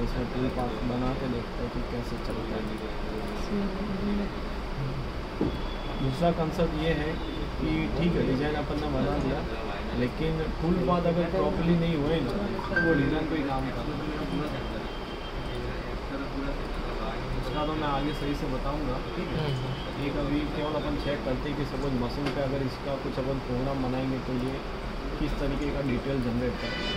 इसमें tool path बना के देखते हैं कि कैसे चलता है। दूसरा कंसेप्ट ये है कि ठीक है डिज़ाइन अपन ने बना दिया, लेकिन टूल पाथ अगर प्रॉपर्ली नहीं हुए ना तो वो डिज़ाइन कोई काम कर उसका तो मैं आगे सही से बताऊंगा। ठीक है, एक अभी केवल अपन चेक करते हैं कि सपोज मशीन पे अगर इसका कुछ अपन प्रोग्राम बनाएंगे तो ये किस तरीके का डिटेल जनरेट करेंगे।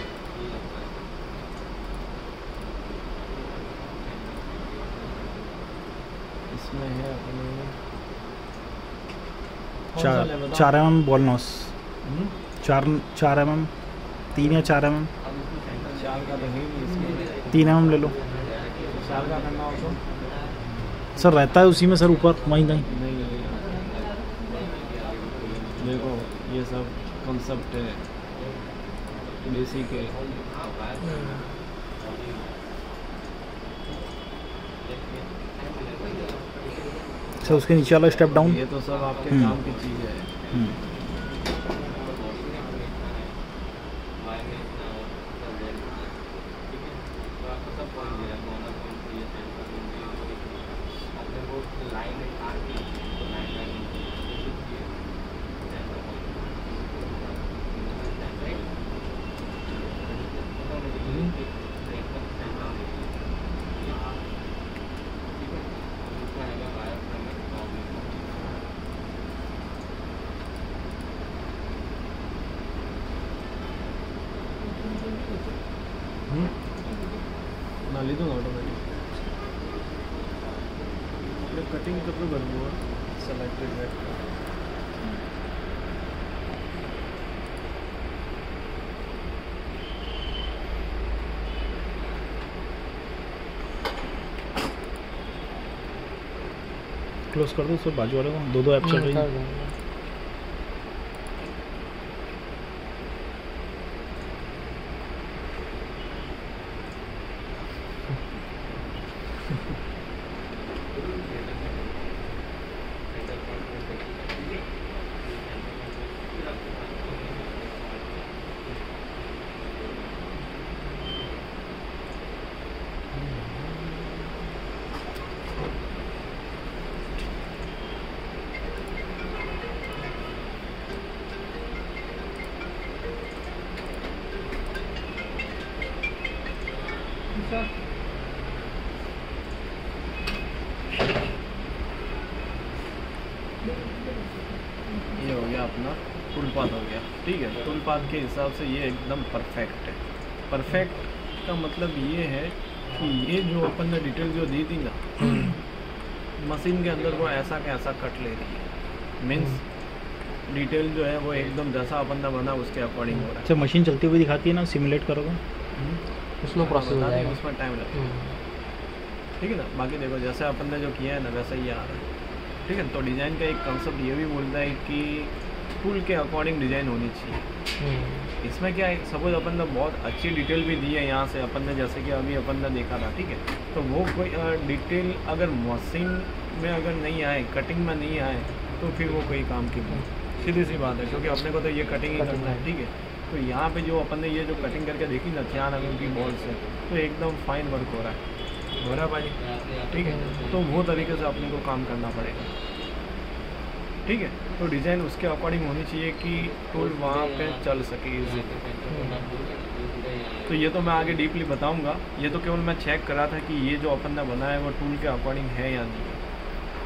इसमें है अपने 4 mm बॉल नॉस, 4 mm 3 या 4 mm 4 का तो है नहीं इसमें, 3 mm ले लो 4 का करना हो तो सर रहता है उसी में सर ऊपर वहीं कहीं। नहीं देखो ये सब कॉन्सेप्ट है बेसिक है। सर उसके नीचे वाला स्टेप डाउन, ये तो सब आपके काम की चीज़ है। ना ले दूँगा ऑटोमेटिक कटिंग कब तक करूँगा सेलेक्टेड रेड का। क्लोज कर दो सर बाजू वाले को, दो ऐप चल रही है। ये हो गया अपना टूल पाथ हो गया। ठीक है, टूल पाथ के हिसाब से ये एकदम परफेक्ट है। परफेक्ट का मतलब ये है कि ये जो अपन ने डिटेल जो दी थी ना मशीन के अंदर वो ऐसा का ऐसा कट ले रही है। मीन्स डिटेल जो है वो एकदम जैसा अपन ने बना उसके अकॉर्डिंग हो रहा है। अच्छा मशीन चलती हुई दिखाती है ना, सिमुलेट करोगे उसमें प्रोसेस हो जाएगा, उसमें टाइम लगता है। ठीक है ना, बाकी देखो जैसे अपन ने जो किया है ना वैसा ही आ रहा है। ठीक है, तो डिज़ाइन का एक कंसेप्ट ये भी बोलता है कि टूल के अकॉर्डिंग डिज़ाइन होनी चाहिए। इसमें क्या है, सपोज अपन ने बहुत अच्छी डिटेल भी दी है यहाँ से अपन ने, जैसे कि अभी अपन ने देखा था। ठीक है, तो वो कोई डिटेल अगर मशीन में अगर नहीं आए, कटिंग में नहीं आए तो फिर वो कोई काम की नहीं। सीधी सी बात है, क्योंकि अपने को तो ये कटिंग ही करना है। ठीक है, तो यहाँ पे जो अपन ने ये जो कटिंग करके देखी ना 4 mm की बॉल से, तो एकदम फाइन वर्क हो रहा है भाई। ठीक है, तो वो तरीके से अपने को काम करना पड़ेगा। ठीक है, तो डिज़ाइन उसके अकॉर्डिंग होनी चाहिए कि टूल वहाँ पे चल सके इजीली। तो ये तो मैं आगे डीपली बताऊंगा, ये तो केवल मैं चेक कर रहा था कि ये जो अपन ने बनाया है वो टूल के अकॉर्डिंग है या नहीं।